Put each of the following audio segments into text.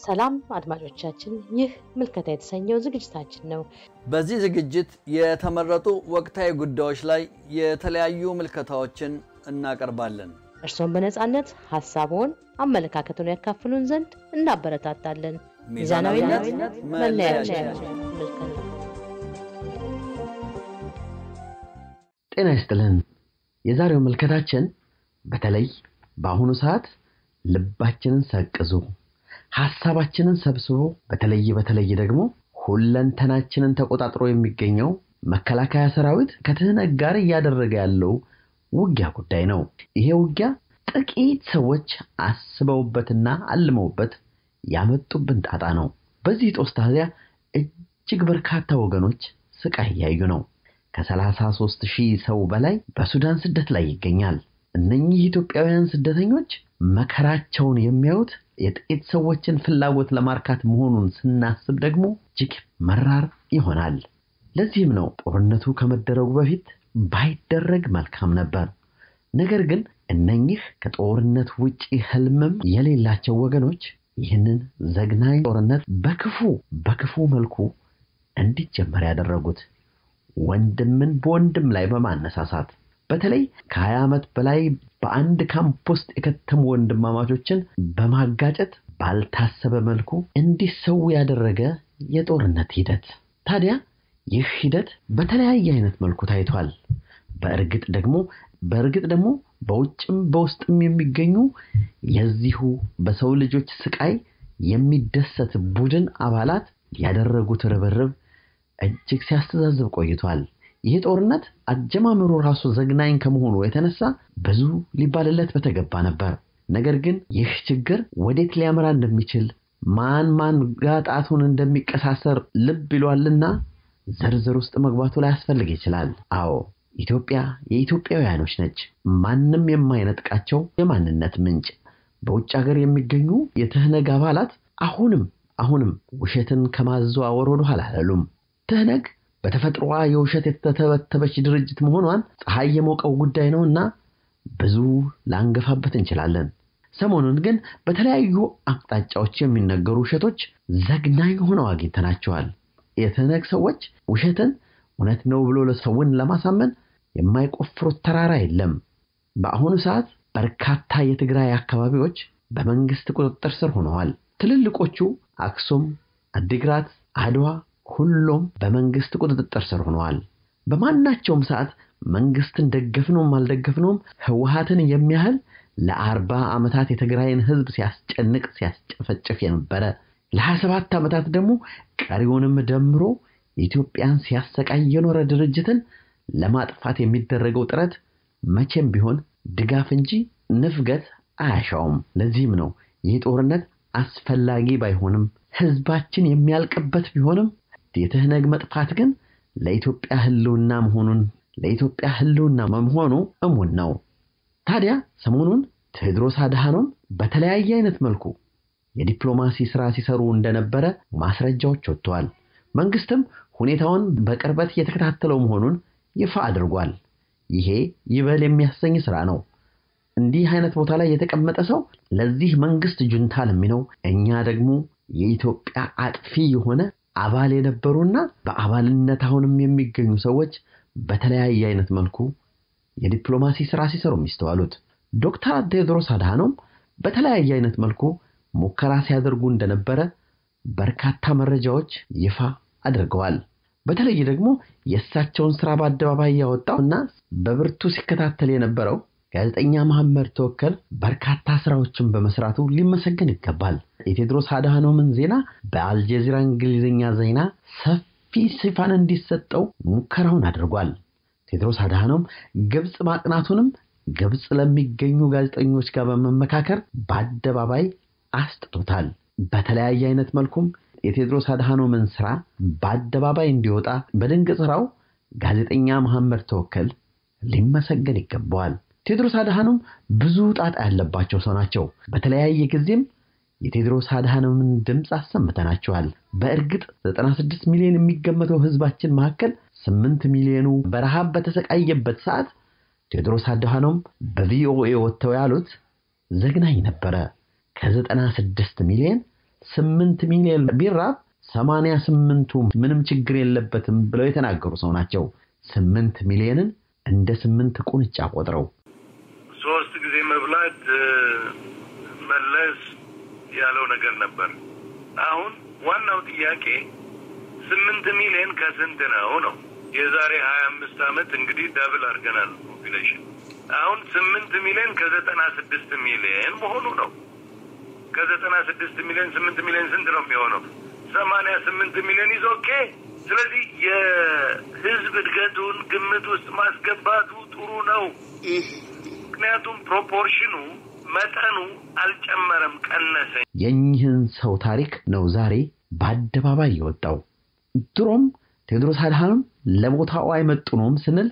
ሰላም አድማጮቻችን ይህ መልከታ የተሰኘው ዝግጅታችን ነው። በዚህ ዝግጅት የተመረጡ ወቅታዊ ጉዳዮች ላይ የተለያዩ መልከታዎችን እናቀርባለን። እርሶን በነጻነት ሐሳቡን አመለካከቱን ያካፍሉን ዘንድ እናበረታታለን። ሚዛናዊነት መለያችን መልከታ። ጤና ይስጥልን። የዛሬው መልከታችን በተለይ በአሁኑ ሰዓት ልባችንን ሰቅዞ ሐሳባችንን ሰብስቦ በተለይ ደግሞ ሁለንተናችንን ተቆጣጥሮ የሚገኘው መከላከያ ሰራዊት ከትህነግ ጋር ያደረገ ያለው ውጊያ ጉዳይ ነው። ይሄ ውጊያ ጥቂት ሰዎች አስበውበትና አልመውበት ያመጡብን ጣጣ ነው። በዚህ ጦስ ታዲያ እጅግ በርካታ ወገኖች ስቃይ ያዩ ነው። ከ33000 ሰው በላይ በሱዳን ስደት ላይ ይገኛል። እነኚህ ኢትዮጵያውያን ስደተኞች መከራቸውን የሚያዩት የጥቂት ሰዎችን ፍላጎት ለማርካት መሆኑን ስናስብ ደግሞ እጅግ መራር ይሆናል። ለዚህም ነው ጦርነቱ ከመደረጉ በፊት ባይደረግ መልካም ነበር። ነገር ግን እነኚህ ከጦርነት ውጪ ህልምም የሌላቸው ወገኖች ይህንን ዘግናኝ ጦርነት በክፉ መልኩ እንዲጀመር ያደረጉት ወንድምን በወንድም ላይ በማነሳሳት በተለይ ከ20 ዓመት በላይ በአንድ ካምፕ ውስጥ የከተሙ ወንድማማቾችን በማጋጨት ባልታሰበ መልኩ እንዲሰው ያደረገ የጦርነት ሂደት። ታዲያ ይህ ሂደት በተለያየ አይነት መልኩ ታይቷል። በእርግጥ ደግሞ በውጭም በውስጥም የሚገኙ የዚሁ በሰው ልጆች ስቃይ የሚደሰት ቡድን አባላት ያደረጉት ርብርብ እጅግ ሲያስተዛዝብ ቆይቷል። ይህ ጦርነት አጀማመሩ ራሱ ዘግናኝ ከመሆኑ የተነሳ ብዙ ሊባልለት በተገባ ነበር። ነገር ግን ይህ ችግር ወዴት ሊያመራ እንደሚችል ማን ጋጣቱን እንደሚቀሳሰር ልብ ይሏልና ዝርዝር ውስጥ መግባቱ ላይ ያስፈልግ ይችላል። አዎ ኢትዮጵያ የኢትዮጵያውያኖች ነች። ማንንም የማይነጥቃቸው የማንነት ምንጭ። በውጭ ሀገር የሚገኙ የትህነግ አባላት አሁንም ውሸትን ከማዘዋወር ወደ ኋላ አላሉም። ትህነግ በተፈጥሮዋ የውሸት የተተበተበች ድርጅት መሆኗን ፀሐይ የሞቀው ጉዳይ ነውና ብዙ ላንገፋበት እንችላለን። ሰሞኑን ግን በተለያዩ አቅጣጫዎች የሚነገሩ ውሸቶች ዘግናኝ ሆነው አግኝተናቸዋል። የትህነግ ሰዎች ውሸትን እውነት ነው ብሎ ለሰውን ለማሳመን የማይቆፍሩት ተራራ የለም። በአሁኑ ሰዓት በርካታ የትግራይ አካባቢዎች በመንግስት ቁጥጥር ስር ሆነዋል። ትልልቆቹ አክሱም፣ አዲግራት፣ አድዋ ሁሉም በመንግስት ቁጥጥር ስር ሆነዋል። በማናቸውም ሰዓት መንግስትን ደገፍነውም አልደገፍነውም ህወሓትን የሚያህል ለ40 ዓመታት የትግራይን ህዝብ ሲያስጨፈጭፍ የነበረ ለ27 ዓመታት ደግሞ ቀሪውንም ደምሮ ኢትዮጵያን ሲያሰቃይ የኖረ ድርጅትን ለማጥፋት የሚደረገው ጥረት መቼም ቢሆን ድጋፍ እንጂ ንፍገት አያሻውም። ለዚህም ነው ይህ ጦርነት አስፈላጊ ባይሆንም ህዝባችን የሚያልቅበት ቢሆንም የትህነግ መጥፋት ግን ለኢትዮጵያ ህልውና መሆኑ እሙን ነው። ታዲያ ሰሞኑን ቴዎድሮስ አድሃኖም በተለያየ አይነት መልኩ የዲፕሎማሲ ስራ ሲሰሩ እንደነበረ ማስረጃዎች ወጥተዋል። መንግስትም ሁኔታውን በቅርበት እየተከታተለው መሆኑን ይፋ አድርጓል። ይሄ ይበል የሚያሰኝ ስራ ነው። እንዲህ አይነት ቦታ ላይ የተቀመጠ ሰው ለዚህ መንግስት ጁንታ ለሚነው፣ እኛ ደግሞ የኢትዮጵያ አጥፊ የሆነ አባል የነበሩና በአባልነት አሁንም የሚገኙ ሰዎች በተለያየ አይነት መልኩ የዲፕሎማሲ ስራ ሲሰሩ የሚስተዋሉት ዶክተር ቴዎድሮስ አድሃኖም በተለያየ አይነት መልኩ ሙከራ ሲያደርጉ እንደነበረ በርካታ መረጃዎች ይፋ አድርገዋል። በተለይ ደግሞ የእሳቸውን ስራ በአደባባይ ያወጣውና በብርቱ ሲከታተል የነበረው ጋዜጠኛ መሐመድ ተወከል በርካታ ስራዎችን በመስራቱ ሊመሰገን ይገባል። የቴዎድሮስ አድሃኖምን ዜና በአልጀዚራ እንግሊዝኛ ዜና ሰፊ ሽፋን እንዲሰጠው ሙከራውን አድርጓል። ቴዎድሮስ አድሃኖም ግብጽ ማቅናቱንም ግብጽ ለሚገኙ ጋዜጠኞች ጋር በመመካከር በአደባባይ አስጥቶታል። በተለያየ አይነት መልኩም የቴዎድሮስ አድሃኖምን ስራ በአደባባይ እንዲወጣ በድንቅ ስራው ጋዜጠኛ መሐመድ ተወከል ሊመሰገን ይገባዋል። ቴዎድሮስ አድሃኖም ብዙ ጣጣ ያለባቸው ሰው ናቸው። በተለያየ ጊዜም የቴዎድሮስ አድሃኖምን ድምጽ አሰምተናቸዋል። በእርግጥ 96 ሚሊዮን የሚገመተው ህዝባችን መካከል 8 ሚሊዮኑ በረሃብ በተሰቃየበት ሰዓት ቴዎድሮስ አድሃኖም በቪኦኤ ወጥተው ያሉት ዘግናኝ ነበር። ከ96 ሚሊዮን 8 ሚሊዮን ቢራብ 88ቱ ምንም ችግር የለበትም ብለው የተናገሩ ሰው ናቸው 8 ሚሊዮንን እንደ 8 ቁንጫ ቆጥረው 3 ጊዜ መብላት መለስ ያለው ነገር ነበር አሁን ዋናው ጥያቄ 8 ሚሊዮን ከስንት ነው የዛሬ 25 አመት እንግዲህ ዳብል አድርገናል ፖፑሌሽን አሁን 8 ሚሊዮን ከ96 ሚሊዮን መሆኑ ነው ከ96 ሚሊዮን 8 ሚሊዮን ስንት ነው የሚሆነው 88 ሚሊዮን is okay ስለዚህ የህዝብ እድገቱን ግምት ውስጥ ማስገባቱ ጥሩ ነው ምክንያቱም ፕሮፖርሽኑ መጠኑ አልጨመረም ቀነሰ የኝህን ሰው ታሪክ ነው ዛሬ በአደባባይ የወጣው ድሮም ቴዎድሮስ አድሃኖም ለቦታው አይመጡንም ስንል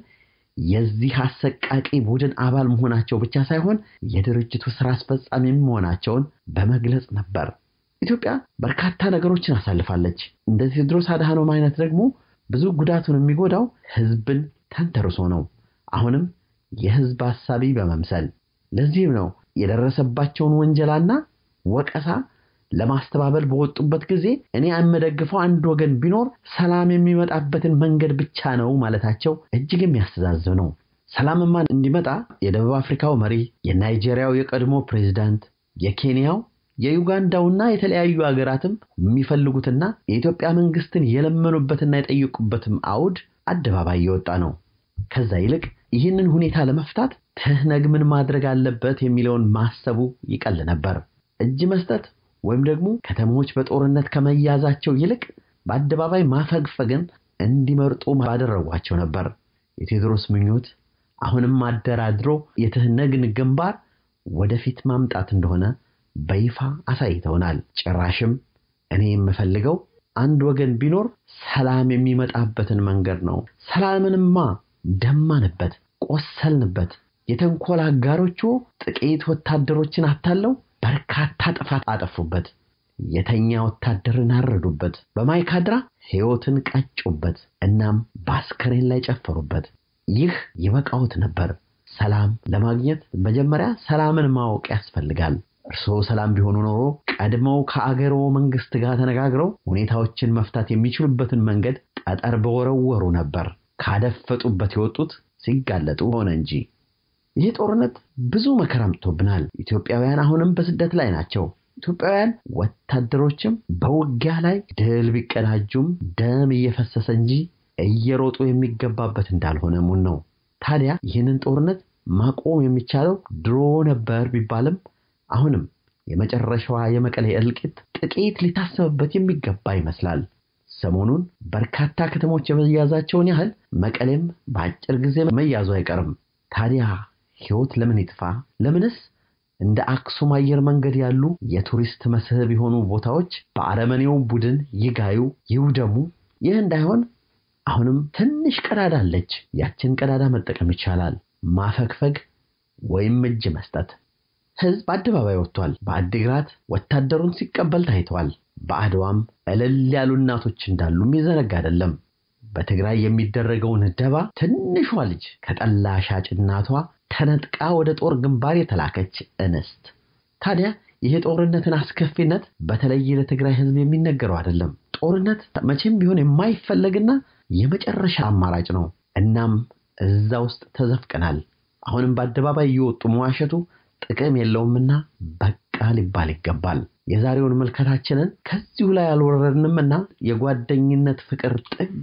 የዚህ አሰቃቂ ቡድን አባል መሆናቸው ብቻ ሳይሆን የድርጅቱ ስራ አስፈጻሚ መሆናቸውን በመግለጽ ነበር ኢትዮጵያ በርካታ ነገሮችን አሳልፋለች እንደ ቴዎድሮስ አድሃኖም አይነት ደግሞ ብዙ ጉዳቱን የሚጎዳው ህዝብን ተንተርሶ ነው አሁንም የህዝብ ሐሳቢ በመምሰል ለዚህም ነው የደረሰባቸውን ወንጀላና ወቀሳ ለማስተባበል በወጡበት ጊዜ እኔ አመደግፈው አንድ ወገን ቢኖር ሰላም የሚመጣበትን መንገድ ብቻ ነው ማለታቸው እጅግ የሚያስተዛዝብ ነው ሰላምማ እንዲመጣ የደቡብ አፍሪካው መሪ የናይጄሪያው የቀድሞ ፕሬዝዳንት የኬንያው የዩጋንዳውና የተለያዩ ሀገራትም የሚፈልጉትና የኢትዮጵያ መንግስትን የለመኑበትና የጠየቁበትም አውድ አደባባይ የወጣ ነው ከዛ ይልቅ ይህንን ሁኔታ ለመፍታት ትህነግ ምን ማድረግ አለበት የሚለውን ማሰቡ ይቀል ነበር እጅ መስጠት ወይም ደግሞ ከተሞች በጦርነት ከመያዛቸው ይልቅ በአደባባይ ማፈግፈግን እንዲመርጡ ባደረጓቸው ነበር የቴዎድሮስ ምኞት አሁንም አደራድሮ የትህነግን ግንባር ወደፊት ማምጣት እንደሆነ በይፋ አሳይተውናል ጭራሽም እኔ የምፈልገው አንድ ወገን ቢኖር ሰላም የሚመጣበትን መንገድ ነው ሰላምንማ ደማንበት ቆሰልንበት የተንኮል አጋሮቹ ጥቂት ወታደሮችን አታለው በርካታ ጥፋት አጠፉበት የተኛ ወታደርን አረዱበት በማይካድራ ሕይወትን ቀጩበት እናም ባስከሬን ላይ ጨፈሩበት ይህ ይበቃውት ነበር ሰላም ለማግኘት መጀመሪያ ሰላምን ማወቅ ያስፈልጋል እርሶ ሰላም ቢሆኑ ኖሮ ቀድመው ከአገሮ መንግስት ጋር ተነጋግረው ሁኔታዎችን መፍታት የሚችሉበትን መንገድ ጠጠር በወረወሩ ነበር ካደፈጡበት የወጡት ሲጋለጡ ሆነ እንጂ ይህ ጦርነት ብዙ መከራ አምጥቶብናል ኢትዮጵያውያን አሁንም በስደት ላይ ናቸው ኢትዮጵያውያን ወታደሮችም በውጊያ ላይ ድል ቢቀዳጁም ደም እየፈሰሰ እንጂ እየሮጡ የሚገባበት እንዳልሆነ ሙን ነው ታዲያ ይህንን ጦርነት ማቆም የሚቻለው ድሮ ነበር ቢባልም አሁንም የመጨረሻዋ የመቀሌ እልቂት ጥቂት ሊታሰብበት የሚገባ ይመስላል ሰሞኑን በርካታ ከተሞች የመያዛቸውን ያህል መቀሌም በአጭር ጊዜ መያዙ አይቀርም ታዲያ ሕይወት ለምን ይጥፋ ለምንስ እንደ አክሱም አየር መንገድ ያሉ የቱሪስት መስህብ የሆኑ ቦታዎች በአረመኔው ቡድን ይጋዩ ይውደሙ ይህ እንዳይሆን አሁንም ትንሽ ቀዳዳ አለች ያችን ቀዳዳ መጠቀም ይቻላል ማፈግፈግ ወይም እጅ መስጠት ህዝብ አደባባይ ወጥቷል በአዲግራት ወታደሩን ሲቀበል ታይቷል በአድዋም እልል ያሉ እናቶች እንዳሉ የሚዘነጋ አይደለም በትግራይ የሚደረገውን ደባ ትንሿ ልጅ ከጠላ ሻጭ እናቷ ተነጥቃ ወደ ጦር ግንባር የተላከች እንስት ታዲያ ይሄ ጦርነትን አስከፊነት በተለይ ለትግራይ ህዝብ የሚነገረው አይደለም ጦርነት መቼም ቢሆን የማይፈለግና የመጨረሻ አማራጭ ነው እናም እዛ ውስጥ ተዘፍቀናል አሁንም በአደባባይ ይወጡ መዋሸቱ ጥቅም የለውምና በቃ ሊባል ይገባል የዛሬውን መልከታችንን ከዚሁ ላይ አልወረድንምና የጓደኝነት ፍቅር ጥግ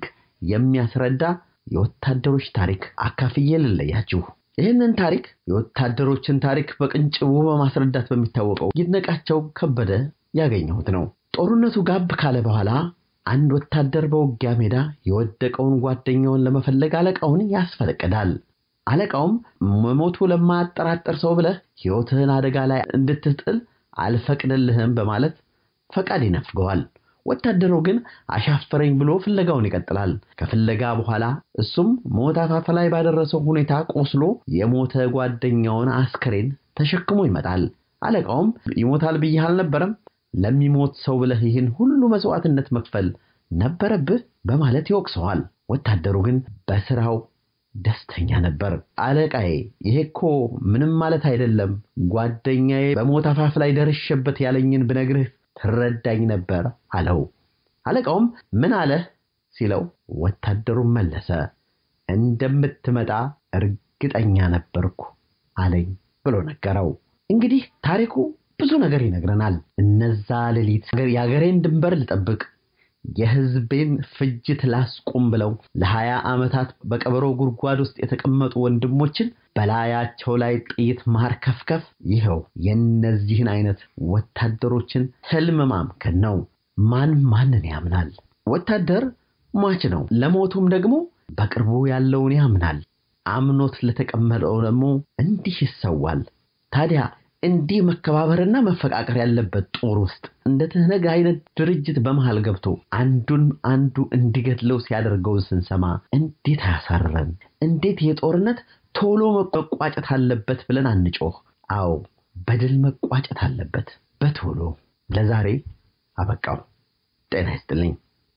የሚያስረዳ የወታደሮች ታሪክ አካፍዬ ልለያችሁ ይህንን ታሪክ የወታደሮችን ታሪክ በቅንጭቡ በማስረዳት በሚታወቀው ይድነቃቸው ከበደ ያገኘሁት ነው ጦርነቱ ጋብ ካለ በኋላ አንድ ወታደር በውጊያ ሜዳ የወደቀውን ጓደኛውን ለመፈለግ አለቃውን ያስፈለቀዳል አለቃውም መሞቱ ለማያጠራጥር ሰው ብለህ ሕይወትህን አደጋ ላይ እንድትጥል አልፈቅድልህም በማለት ፈቃድ ይነፍገዋል ወታደሩ ግን አሻፈረኝ ብሎ ፍለጋውን ይቀጥላል ከፍለጋ በኋላ እሱም ሞት አፋፍ ላይ ባደረሰው ሁኔታ ቆስሎ የሞተ ጓደኛውን አስከሬን ተሸክሞ ይመጣል አለቃውም ይሞታል ብዬሃል ነበርም ለሚሞት ሰው ብለህ ይህን ሁሉ መስዋዕትነት መክፈል ነበረብህ በማለት ይወቅሰዋል ወታደሩ ግን በስራው ደስተኛ ነበር አለቃዬ ይሄኮ ምንም ማለት አይደለም ጓደኛዬ በሞት አፋፍ ላይ ደርሼበት ያለኝን ብነግርህ ትረዳኝ ነበር አለው አለቃውም ምን አለ ሲለው ወታደሩም መለሰ እንደምትመጣ እርግጠኛ ነበርኩ አለኝ ብሎ ነገረው እንግዲህ ታሪኩ ብዙ ነገር ይነግረናል እነዛ ሌሊት ያገሬን ድንበር ልጠብቅ የህዝቤን ፍጅት ላስቆም ብለው ለ20 ዓመታት በቀበሮ ጉርጓድ ውስጥ የተቀመጡ ወንድሞችን በላያቸው ላይ ጥይት ማርከፍከፍ ይሄው የነዚህን አይነት ወታደሮችን ህልም ማምከን ነው ማንን ያምናል ወታደር ሟች ነው ለሞቱም ደግሞ በቅርቡ ያለውን ያምናል አምኖት ለተቀመጠው ደግሞ እንዲህ ይሰዋል ታዲያ እንዲህ መከባበርና መፈቃቀር ያለበት ጦር ውስጥ እንደ ተነጋ አይነት ድርጅት በመሃል ገብቶ አንዱ እንዲገድለው ሲያደርገው ስንሰማ እንዴት ያሳረን እንዴት የጦርነት ቶሎ መቋጨት አለበት ብለን አንጮህ አዎ በድል መቋጨት አለበት በቶሎ ለዛሬ አበቃው ጤና ይስጥልኝ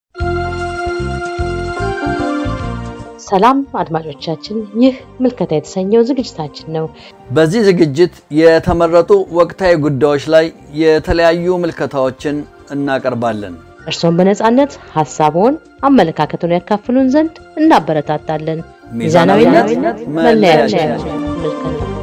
ሰላም አድማጮቻችን ይህ መልከታ የተሰኘው ዝግጅታችን ነው በዚህ ዝግጅት የተመረጡ ወቅታዊ ጉዳዮች ላይ የተለያዩ መልከታዎችን እናቀርባለን እርሶን በነጻነት ሐሳቦን አመለካከቱን ያካፍሉን ዘንድ እናበረታታለን ሚዛናዊነት መለያችን መልከታ